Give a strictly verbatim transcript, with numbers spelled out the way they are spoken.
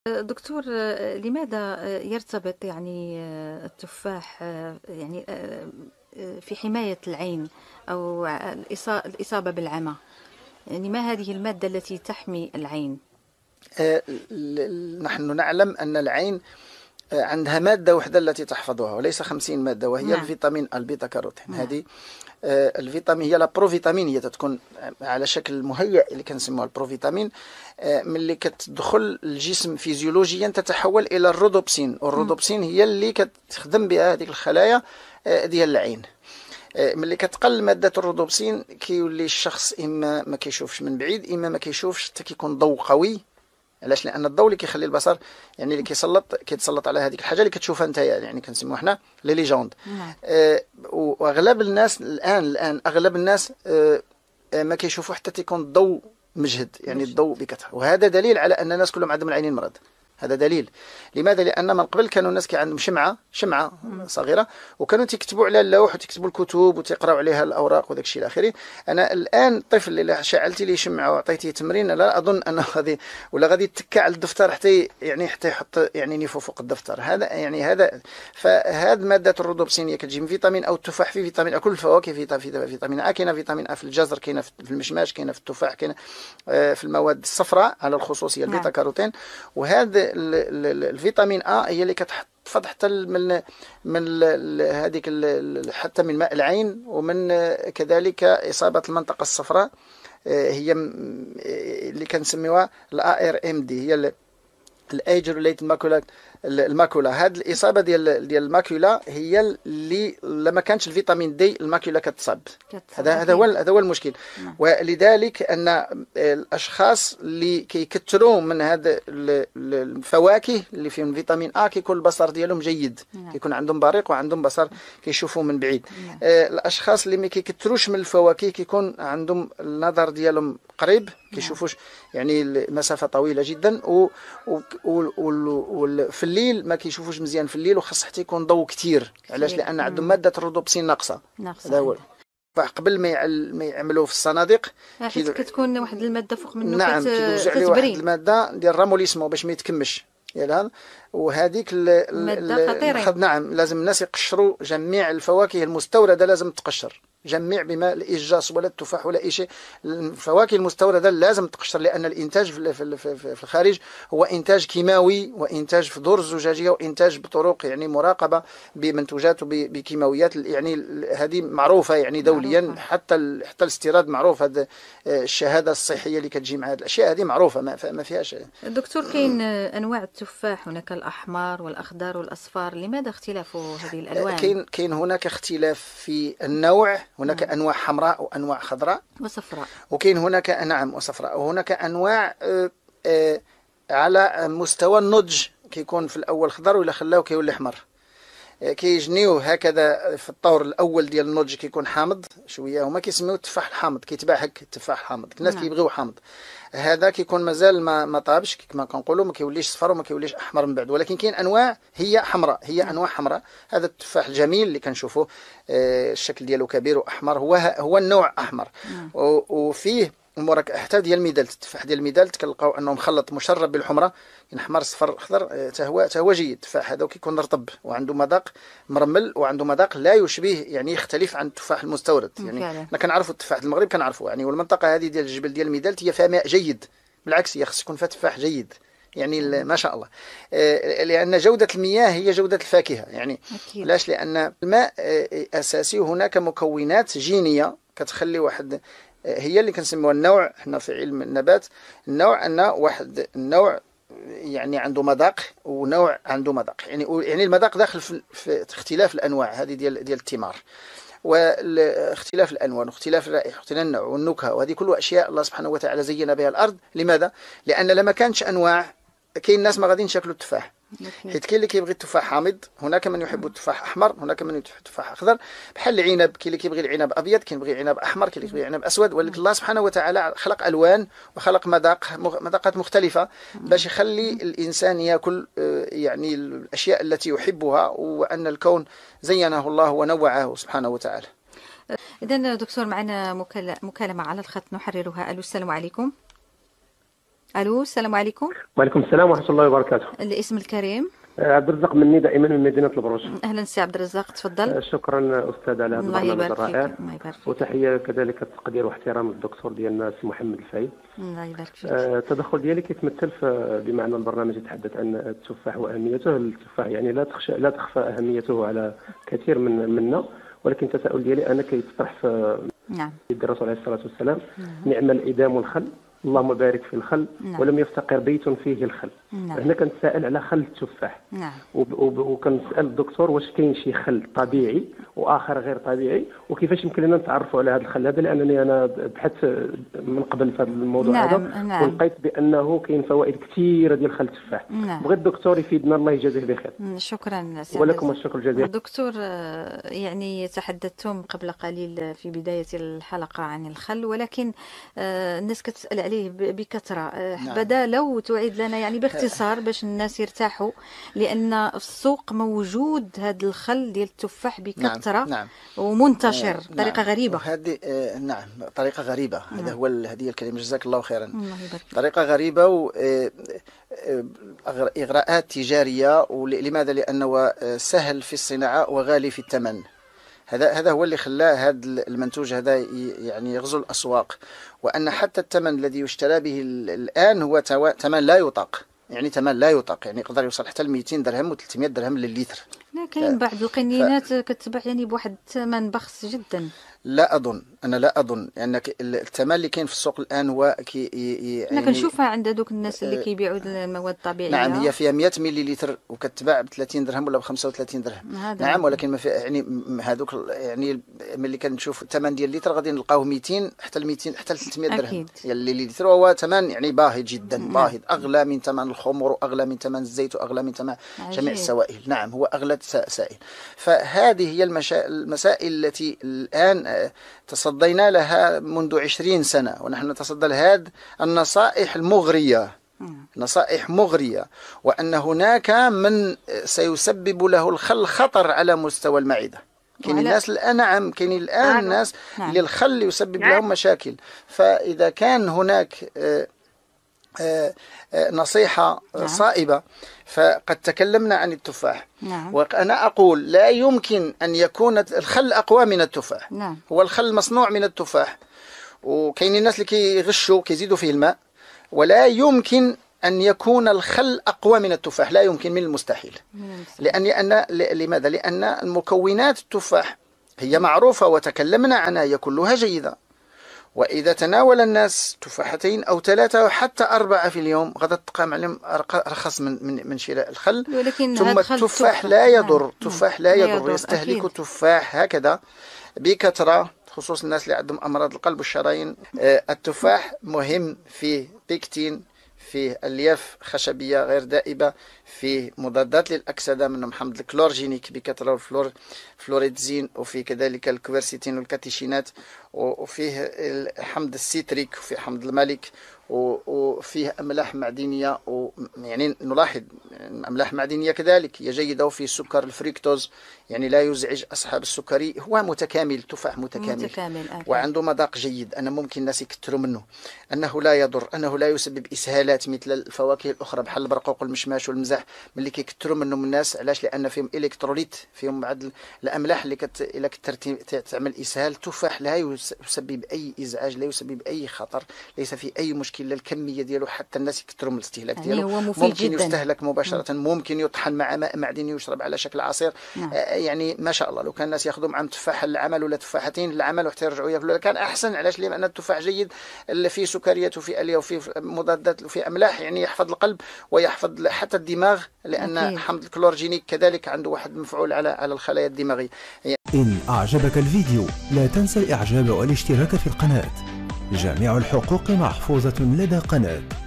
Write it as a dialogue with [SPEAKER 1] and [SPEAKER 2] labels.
[SPEAKER 1] دكتور، لماذا يرتبط يعني التفاح يعني في حماية العين أو الإصا- الإصابة بالعمى؟ يعني ما هذه المادة التي تحمي العين؟
[SPEAKER 2] آه، ل- نحن نعلم أن العين آه، عندها مادة وحدة التي تحفظها، وليس خمسين مادة، وهي
[SPEAKER 1] نعم.
[SPEAKER 2] الفيتامين البيتا كاروتين.
[SPEAKER 1] نعم.
[SPEAKER 2] هذه آه، الفيتامين هي البروفيتامين، هي تتكون على شكل مهيئ اللي كنسموها البروفيتامين. آه، ملي كتدخل الجسم فيزيولوجيا تتحول الى الرودوبسين،
[SPEAKER 1] مم.
[SPEAKER 2] والرودوبسين هي اللي كتخدم بها هذيك الخلايا آه، ديال العين. آه، ملي كتقل ماده الرودوبسين كيولي الشخص اما ما كيشوفش من بعيد، اما ما كيشوفش حتى كيكون ضوء قوي. علاش؟ لان الضوء اللي كيخلي البصر، يعني اللي كيسلط كيتسلط على هذيك الحاجه اللي كتشوفها انت، يعني كنسموها حنا لي ليجوند.
[SPEAKER 1] نعم.
[SPEAKER 2] آه، واغلب الناس الان الان اغلب الناس آه، آه، ما كيشوفوا حتى تيكون الضوء مجهد، يعني
[SPEAKER 1] مش.
[SPEAKER 2] الضوء بكثره، وهذا دليل على ان الناس كلهم عندهم العينين مرض. هذا دليل. لماذا؟ لان من قبل كانوا الناس كي عندهم شمعه شمعه
[SPEAKER 1] مم.
[SPEAKER 2] صغيره، وكانوا تكتبوا على اللوح وتكتبوا الكتب وتقراوا عليها الاوراق وداك الشيء الى اخره. انا الان الطفل اللي شعلتي ليه شمعه وعطيتيه تمرين، لا اظن انه غادي ولا غادي يتكى على الدفتر حتى يعني حتى يحط يعني نيفو فوق الدفتر. هذا يعني هذا فهذه ماده الرودوبسين كتجي من فيتامين، او التفاح فيه فيتامين، كل الفواكه فيه فيتامين ا. كاينه فيتامين ا في الجزر، كاينه في المشماش، كاينه في التفاح، كاينه في المواد الصفراء على الخصوص هي البيتا
[SPEAKER 1] نعم.
[SPEAKER 2] كاروتين. وهذا الفيتامين ا هي اللي كتحفظ حتى من من هذيك حتى من ماء العين، ومن كذلك اصابه المنطقه الصفراء. هي اللي كنسميوها الاي ار ام دي، هي الايج ريليتد ماكولا. الماكولا، هذه الاصابه ديال ديال الماكولا هي اللي لما كانش الفيتامين دي الماكولا كتصاب. هذا هذا هو هذا هو المشكل.
[SPEAKER 1] نعم.
[SPEAKER 2] ولذلك ان الاشخاص اللي كيكثروا من هذا الفواكه اللي فيهم فيتامين ا كيكون البصر ديالهم جيد.
[SPEAKER 1] نعم.
[SPEAKER 2] كيكون عندهم بريق وعندهم بصر كيشوفوا من بعيد.
[SPEAKER 1] نعم.
[SPEAKER 2] الاشخاص اللي ما كيكثروش من الفواكه كيكون عندهم النظر ديالهم قريب، كيشوفوش يعني المسافه طويله جدا، و, و, و, و في الليل ما كيشوفوش مزيان في الليل، وخاص حتى يكون ضوء كثير. علاش؟ لان عندهم ماده الرودوبسين ناقصه. هذا هو. فقبل ما ما يعملوا في الصناديق
[SPEAKER 1] حيت كتكون واحد الماده فوق منه
[SPEAKER 2] نعم كيدوزوا عليه واحد
[SPEAKER 1] كتبري
[SPEAKER 2] الماده ديال راموليسمو باش ما يتكمش ديال هذا. وهذيك
[SPEAKER 1] الماده خطيره.
[SPEAKER 2] نعم لازم الناس يقشروا جميع الفواكه المستورده، لازم تقشر جميع بما الإجاص ولا التفاح ولا أي شيء. الفواكه المستوردة لازم تقشر، لأن الإنتاج في الخارج هو إنتاج كيماوي، وإنتاج في دور الزجاجية، وإنتاج بطرق يعني مراقبة بمنتوجات وبكيماويات، يعني هذه معروفة يعني دوليا. معروفة. حتى حتى الاستيراد معروف، هذا الشهادة الصحية اللي كتجي مع هذه الأشياء هذه معروفة، ما فيهاش.
[SPEAKER 1] دكتور، كاين أنواع التفاح، هناك الأحمر والأخضر والأصفر، لماذا اختلاف هذه الألوان؟
[SPEAKER 2] كاين كاين هناك اختلاف في النوع. هناك نعم. أنواع حمراء وأنواع خضراء
[SPEAKER 1] وصفراء،
[SPEAKER 2] وكاين هناك نعم وصفراء، وهناك أنواع آه آه على مستوى النضج، كيكون في الأول خضر وإلا خلاو كيولي أحمر. آه كيجنيو هكذا في الطور الأول ديال النضج كيكون حامض شوية، هما كيسميوه التفاح الحامض، كيتباع هك التفاح حامض، الناس نعم. كيبغيو حامض. هذا كيكون مازال ما ما طابش كما كنقولوا، ما كيوليش صفر وما كيوليش احمر من بعد. ولكن كاين انواع هي حمراء، هي انواع حمراء. هذا التفاح الجميل اللي كنشوفوه آه الشكل ديالو كبير واحمر، هو هو النوع احمر. وفيه المركب حتى ديال الميدالت، التفاح ديال الميدالت كنلقاو انه مخلط مشرب بالحمره، كاين احمر صفر اخضر، حتى هو حتى هو جيد. التفاح هذا كيكون رطب وعنده مذاق مرمل، وعنده مذاق لا يشبه، يعني يختلف عن التفاح المستورد. يعني احنا كنعرفوا التفاح المغرب كنعرفوا يعني، والمنطقه هذه ديال الجبل ديال الميدالت هي فيها ماء جيد، بالعكس هي خص يكون فيها تفاح جيد يعني ما شاء الله. لأن جودة المياه هي جودة الفاكهة يعني. علاش؟ لأن الماء أساسي، وهناك مكونات جينية كتخلي واحد، هي اللي كنسميوها النوع احنا في علم النبات. النوع أن واحد النوع يعني عنده مذاق، ونوع عنده مذاق، يعني يعني المذاق داخل في, في اختلاف الأنواع هذه ديال ديال الثمار، واختلاف الألوان واختلاف الرائحة واختلاف النوع والنكهة، وهذه كلها أشياء الله سبحانه وتعالى زين بها الأرض. لماذا؟ لأن لما كانش أنواع كاين الناس ما غاديين ياكلوا التفاح، حيت كاين اللي كيبغي التفاح حامض، هناك من يحب التفاح احمر، هناك من يحب التفاح اخضر. بحال العنب، كاين اللي كيبغي العنب ابيض، كاين اللي كيبغي العنب احمر، كاين اللي كيبغي العنب اسود. ولكن الله سبحانه وتعالى خلق الوان وخلق مذاق مذاقات مختلفه باش يخلي الانسان ياكل يعني الاشياء التي يحبها، وان الكون زينه الله ونوعه سبحانه وتعالى.
[SPEAKER 1] اذا دكتور، معنا مكالمه على الخط نحررها. الو، السلام عليكم. الو، السلام عليكم.
[SPEAKER 3] وعليكم السلام ورحمة الله وبركاته.
[SPEAKER 1] الاسم الكريم؟
[SPEAKER 3] عبد الرزاق مني دائما من مدينة البروج.
[SPEAKER 1] اهلا سي عبد الرزاق، تفضل.
[SPEAKER 3] شكرا استاذ على هذا البرنامج الرائع،
[SPEAKER 1] الله يبارك فيك.
[SPEAKER 3] وتحية كذلك تقدير واحترام للدكتور ديالنا سي محمد الفايد.
[SPEAKER 1] الله يبارك فيك.
[SPEAKER 3] التدخل ديالي كيتمثل في بمعنى البرنامج يتحدث عن التفاح واهميته. التفاح يعني لا تخشى لا تخفى اهميته على كثير من منا، ولكن التساؤل ديالي انا كيتطرح في
[SPEAKER 1] نعم
[SPEAKER 3] الرسول عليه الصلاة والسلام. نعم. نعم الإدام الخل، اللهم بارك في الخل. نعم. ولم يفتقر بيت فيه الخل. نعم. هنا كنتسائل على خل التفاح. نعم. وكنسال الدكتور واش كاين شي خل طبيعي واخر غير طبيعي، وكيفاش يمكن لنا نتعرفوا على هذا الخل هذا، لانني انا بحثت من قبل في هذا الموضوع. نعم. هذا. نعم. ولقيت بانه كاين فوائد كثيره ديال خل التفاح. نعم. بغيت الدكتور يفيدنا، الله يجازيه بخير.
[SPEAKER 1] شكرا سي
[SPEAKER 3] ولكم الشكر الجزيل.
[SPEAKER 1] دكتور، يعني تحدثتم قبل قليل في بدايه الحلقه عن الخل، ولكن الناس كتسال عليه بكثره. نعم. بدا لو تعيد لنا يعني باختصار باش الناس يرتاحوا، لان في السوق موجود هذا الخل ديال التفاح بكثره. نعم. نعم. ومنتشر بطريقه نعم. غريبه.
[SPEAKER 2] هذه آه نعم طريقه غريبه. نعم. هذا هو هذه الكلمه، جزاك الله خيرا. الله يبارك. طريقه غريبه واغراءات تجاريه. ولماذا؟ لانه سهل في الصناعه وغالي في الثمن. هذا هذا هو اللي خلاه هذا المنتوج هذا يعني يغزو الاسواق، وان حتى الثمن الذي يشترى به الان هو ثمن لا يطاق. يعني ثمن لا يطاق، يعني يقدر يوصل حتى ل مئتين درهم و ثلاثمئة درهم لللتر.
[SPEAKER 1] لا، كاين بعض القنينات ف... كتباع يعني بواحد الثمن بخس جدا.
[SPEAKER 2] لا اظن، انا لا اظن ان يعني الثمن اللي كاين في السوق الان هو كي يعني
[SPEAKER 1] انا كنشوفها عند دوك الناس اللي كيبيعوا المواد الطبيعيه.
[SPEAKER 2] نعم، هي فيها مئة مليلتر وكتباع ب ثلاثين درهم ولا ب خمسة وثلاثين درهم. نعم، ولكن ما في يعني هذوك يعني ملي كنشوف الثمن ديال اللتر غادي نلقاوه مئتين حتى ل مئتين حتى ل ثلاثمئة درهم اللي اللتر، وهو ثمن يعني باهظ جدا. نعم. باهظ، اغلى من ثمن الخمر واغلى من ثمن الزيت واغلى من ثمن جميع السوائل. نعم، هو اغلى سائل. فهذه هي المشا... المسائل التي الان تصدينا لها منذ عشرين سنة، ونحن نتصدى لهذه النصائح المغرية. نصائح مغرية، وأن هناك من سيسبب له الخل خطر على مستوى المعدة. كاين الناس الآن، نعم كاين الآن الناس اللي الخل يسبب لهم مشاكل. فإذا كان هناك آه آه نصيحة نعم. صائبة، فقد تكلمنا عن التفاح. نعم. وأنا أقول لا يمكن أن يكون الخل أقوى من التفاح. نعم. هو الخل مصنوع من التفاح، وكاين الناس اللي كيغشوا كيزيدوا فيه الماء، ولا يمكن أن يكون الخل أقوى من التفاح، لا يمكن، من المستحيل. لأن لأن لماذا؟ لأن المكونات التفاح هي معروفة وتكلمنا عنها، هي كلها جيدة. وإذا تناول الناس تفاحتين أو ثلاثة وحتى أربعة في اليوم غدا تلقى معلم أرخص من من من شراء الخل. ثم التفاح لا يضر. التفاح لا يضر، يستهلك التفاح هكذا بكثرة، خصوصا الناس اللي عندهم أمراض القلب والشرايين. التفاح مهم، فيه بيكتين، فيه الياف خشبية غير دائبة، فيه مضادات للأكسدة منهم حمض الكلورجينيك بكثرة، والفلور فلوريدزين، وفي كذلك الكويرسيتين والكاتيشينات، وفيه حمض السيتريك، وفيه حمض المالك، وفيه أملاح معدنية. ويعني نلاحظ أملاح معدنية كذلك هي جيدة، وفيه سكر الفريكتوز يعني لا يزعج أصحاب السكري. هو متكامل، تفاح متكامل, متكامل وعنده مذاق جيد. أنا ممكن الناس يكثروا منه، أنه لا يضر، أنه لا يسبب إسهالات مثل الفواكه الأخرى بحال البرقوق والمشماش والمزح. ملي كيكثروا منهم الناس، علاش؟ لأن فيهم إلكتروليت، فيهم بعض الأملاح اللي كت إلا تعمل إسهال. التفاح لا يسبب أي إزعاج، لا يسبب أي خطر، ليس فيه أي مشكل. الكمية ديالو حتى الناس يكثروا من الاستهلاك ديالو. يعني ممكن جداً. يستهلك مباشرة. م. ممكن يطحن مع ماء معدني ويشرب على شكل عصير. نعم. آه يعني ما شاء الله، لو كان الناس ياخذوا معهم تفاح للعمل ولا تفاحتين للعمل وحتى يرجعوا ياكلوا كان أحسن. علاش؟ لأن التفاح جيد، اللي فيه سكريات وفيه ألياف وفيه مضادات وفيه أملاح، يعني يحفظ القلب ويحفظ حتى الدماغ، لأن أكيد. حمض الكلورجينيك كذلك عنده واحد مفعول على على الخلايا الدماغية. يعني
[SPEAKER 4] إن أعجبك الفيديو لا تنسى الإعجاب والاشتراك في القناة. جميع الحقوق محفوظة لدى قناة